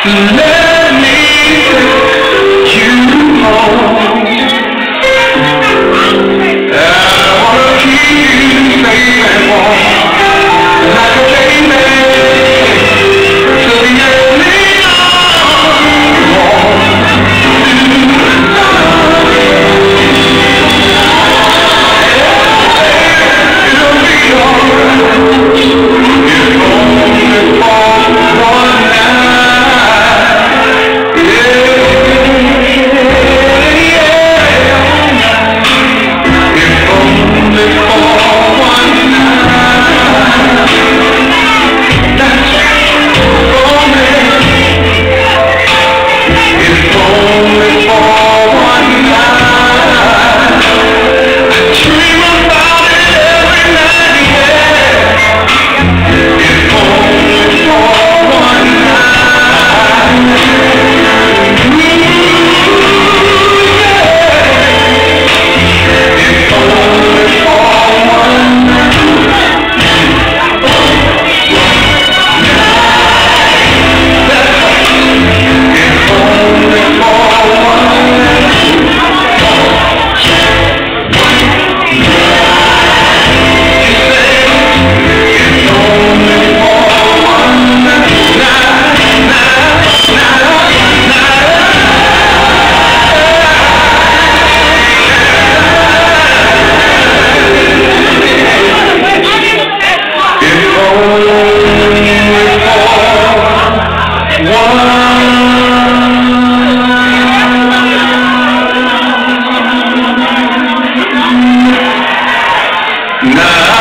Let me take you home. I wanna keep you safe and warm, like a baby to the early morn. It'll be alright. It's only for one night. It's only for one night. That's for me. It's only for one night. I dream about it every night, yeah. It's only for one night. It's only for one night. It's only for one night. It's only for one night. It's only for one night.